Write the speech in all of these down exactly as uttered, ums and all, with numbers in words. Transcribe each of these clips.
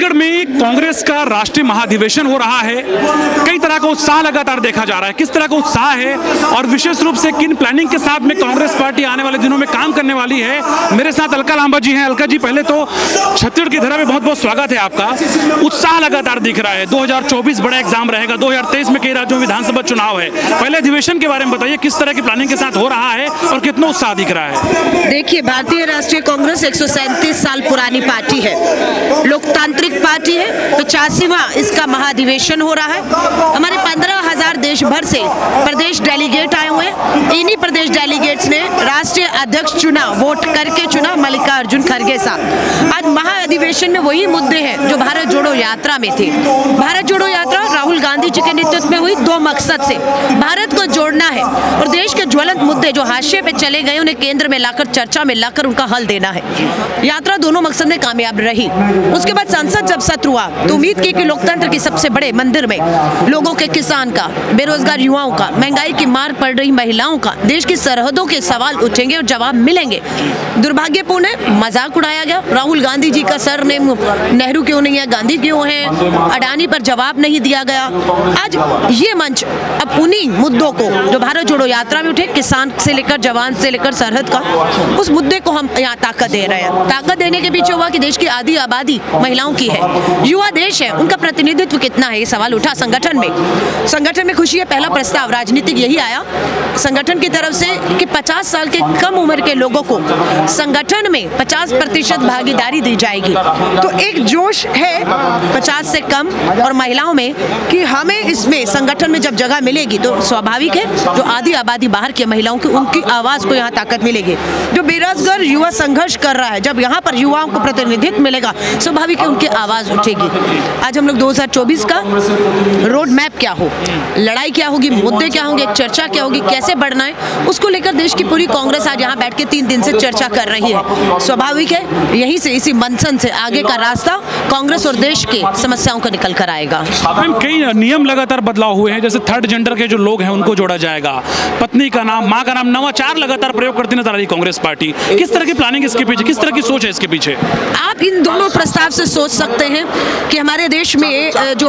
छत्तीसगढ़ में कांग्रेस का राष्ट्रीय महाधिवेशन हो रहा है। कई तरह का उत्साह लगातार देखा जा रहा है। किस तरह का उत्साह है और विशेष रूप से किन प्लानिंग के साथ में कांग्रेस पार्टी आने वाले दिनों में काम करने वाली है, मेरे साथ अलका लांबा जी हैं। अलका जी, पहले तो छत्तीसगढ़ की धरा में बहुत बहुत स्वागत है आपका। उत्साह लगातार दिख रहा है। दो हज़ार चौबीस बड़ा एग्जाम रहेगा। दो हज़ार तेईस में कई राज्यों में विधानसभा चुनाव है। पहले अधिवेशन के बारे में बताइए, किस तरह की प्लानिंग के साथ हो रहा है और कितना उत्साह दिख रहा है? देखिए, भारतीय राष्ट्रीय कांग्रेस एक सौ सैंतीस साल पुरानी पार्टी है, लोकतांत्रिक पार्टी है। पचासीवां इसका महाधिवेशन हो रहा है। हमारे पंद्रह हजार देश भर से प्रदेश डेलीगेट आए हुए हैं। इन्हीं प्रदेश डेलीगेट्स ने राष्ट्रीय अध्यक्ष चुना, वोट करके चुना, मल्लिकार्जुन खड़गे साहब। आज महाधिवेशन में वही मुद्दे हैं जो भारत जोड़ो यात्रा में थे। भारत जोड़ो यात्रा राहुल गांधी जी के नेतृत्व में हुई दो मकसद से। भारत को जोड़ना है और देश के ज्वलंत मुद्दे जो हाशिए पे चले गए उन्हें केंद्र में लाकर, चर्चा में लाकर उनका हल देना है। यात्रा दोनों मकसद में कामयाब रही। उसके बाद संसद जब सत्र हुआ तो उम्मीद की कि लोकतंत्र के सबसे बड़े मंदिर में लोगों के, किसान का, बेरोजगार युवाओं का, महंगाई की मार पड़ रही महिलाओं का, देश की सरहदों के सवाल उठेंगे और जवाब मिलेंगे। दुर्भाग्यपूर्ण है, मजाक उड़ाया गया। राहुल गांधी जी का सरनेम नेहरू क्यों नहीं है, गांधी क्यों है, अडानी पर जवाब नहीं दिया गया। आज ये मंच अब उन्हीं मुद्दों को जो भारत जोड़ो यात्रा में उठे, किसान से लेकर जवान से लेकर सरहद का, उस मुद्दे को हम यहाँ ताकत दे रहे हैं। ताकत देने के पीछे हुआ कि देश की आधी आबादी महिलाओं की है, युवा देश है, उनका प्रतिनिधित्व कितना है, ये सवाल उठा संगठन में। संगठन में खुशी है, पहला प्रस्ताव राजनीतिक यही आया संगठन की तरफ से कि पचास साल के कम उम्र के लोगों को संगठन में पचास प्रतिशत भागीदारी दी जाएगी। तो एक जोश है पचास से कम और महिलाओं में कि हमें इसमें संगठन में जब जगह मिलेगी तो स्वाभाविक है जो आधी आबादी बाहर की महिलाओं की, उनकी आवाज को यहाँ ताकत मिलेगी। जो बेरोजगार युवा संघर्ष कर रहा है, जब यहाँ पर युवाओं को प्रतिनिधित्व मिलेगा, स्वाभाविक है उनकी आवाज उठेगी। आज हम लोग दो हज़ार चौबीस का रोड मैप क्या हो, लड़ाई क्या होगी, मुद्दे क्या होंगे, चर्चा क्या होगी, कैसे बढ़ना है, उसको लेकर देश की पूरी कांग्रेस आज यहाँ बैठ के तीन दिन से चर्चा कर रही है। स्वाभाविक है यहीं से, इसी मंथन से आगे का रास्ता कांग्रेस और देश के समस्याओं को निकल कर आएगा। कई नियम लगातार बदलाव हुए हैं, जैसे थर्ड जेंडर के जो लोग हैं उनको जोड़ा जाएगा, पत्नी का नाम, माँ का नाम, नवाचार लगातार प्रयोग करती नजर आ रही कांग्रेस पार्टी। किस तरह की प्लानिंग इसके पीछे, किस तरह की सोच है इसके पीछे? आप इन दोनों प्रस्ताव से सोच सकते हैं कि हमारे देश में जो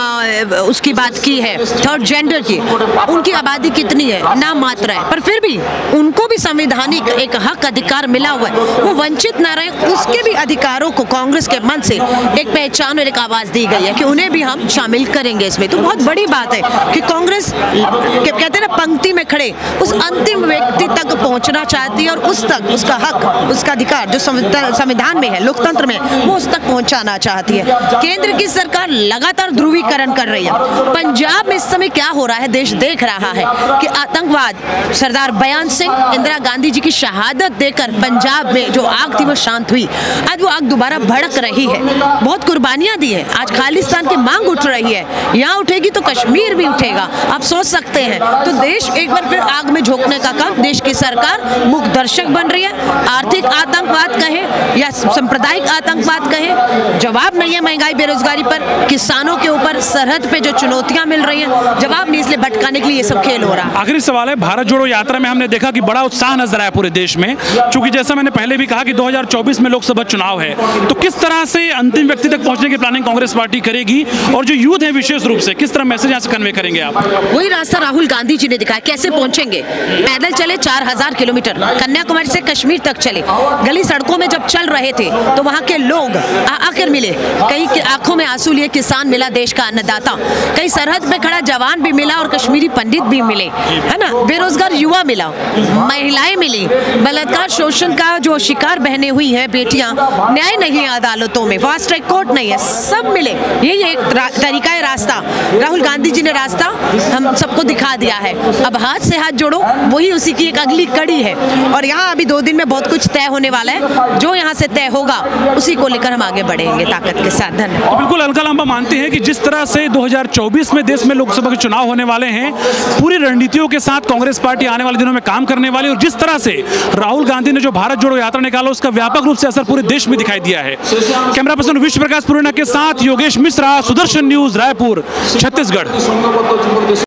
उसकी बात की है थर्ड जेंडर की, उनकी आबादी कितनी है, नाम मात्र है, पर फिर भी उनको भी संवैधानिक एक हक अधिकार मिला हुआ है, वो वंचित न रहे, उसके भी अधिकारों को कांग्रेस के मन से एक पहचान और एक आवाज दी गई है कि उन्हें भी हम शामिल करेंगे इसमें। तो बहुत बड़ी बात है कि कांग्रेस कहते हैं ना, पंक्ति में खड़े उस अंतिम व्यक्ति तक पहुंचना चाहती है और उस तक उसका हक, उसका अधिकार जो संविधान में है, लोकतंत्र में, वो उस तक पहुंचाना चाहती है। केंद्र की सरकार लगातार ध्रुवीकरण कर रही है। पंजाब में इस समय क्या हो रहा है, देश देख रहा है कि आतंकवाद, सरदार बयान सिंह, इंदिरा गांधी जी की शहादत देकर पंजाब में जो आग थी वो शांत हुई। आज वो आग दोबारा भड़क रही है। बहुत कुर्बानियां दी है। आज खालिस्तान की मांग उठ रही है। यहाँ उठेगी तो कश्मीर भी उठेगा। आप सोच सकते हैं। तो देश एक बार फिर आग में झोंकने का काम देश की सरकार मुख्य दर्शक बन रही है। आर्थिक आतंकवाद कहे या सांप्रदायिक आतंकवाद कहे, जवाब नहीं है महंगाई बेरोजगारी पर, किसानों के ऊपर, सरहद पे जो चुनौतियां मिल रही हैं, जवाब नहीं, इसलिए भटकाने के लिए ये सब खेल हो रहा है। आखिरी सवाल है, भारत जोड़ो यात्रा में हमने देखा कि बड़ा उत्साह नजर आया पूरे देश में, क्योंकि जैसा मैंने पहले भी कहा कि दो हज़ार चौबीस में लोकसभा चुनाव है। तो किस तरह से अंतिम व्यक्ति तक पहुंचने की प्लानिंग कांग्रेस पार्टी करेगी और जो यूथ है विशेष रूप से किस तरह मैसेज यहाँ से कन्वे करेंगे आप? वही रास्ता राहुल गांधी जी ने दिखाया। कैसे पहुंचेंगे? पैदल चले चार हजार किलोमीटर, कन्याकुमारी से कश्मीर तक चले, गली सड़कों में जब चल रहे थे तो वहाँ के लोग आकर मिले, कई के आंखों में आंसू लिए किसान मिला, देश का अन्नदाता, कई सरहद पे खड़ा जवान भी मिला और कश्मीरी पंडित भी मिले, है ना, बेरोजगार युवा मिला, महिलाएं मिली, बलात्कार शोषण का जो शिकार बहने हुई है बेटियां, न्याय नहीं है अदालतों में, फास्ट ट्रैक कोर्ट नहीं है, सब मिले। यही एक तरीका है, रास्ता राहुल गांधी जी ने रास्ता हम सबको दिखा दिया है। अब हाथ से हाथ जोड़ो, वही उसी की एक अगली कड़ी है। और यहाँ अभी दो दिन में बहुत कुछ तय होने वाला है। जो यहाँ से तय होगा उसी को लेकर हम आगे बढ़ेंगे ताकत के साथ। धन्यवाद। बिल्कुल, अलका लांबा मानते हैं कि जिस तरह से दो हज़ार चौबीस में देश में लोकसभा के चुनाव होने वाले हैं, पूरी रणनीतियों के साथ कांग्रेस पार्टी आने वाले दिनों में काम करने वाली, और जिस तरह से राहुल गांधी ने जो भारत जोड़ो यात्रा निकाला उसका व्यापक रूप से असर पूरे देश में दिखाई दिया है। कैमरा पर्सन विश्व प्रकाश पुराना के साथ योगेश मिश्रा, सुदर्शन न्यूज, रायपुर, छत्तीसगढ़।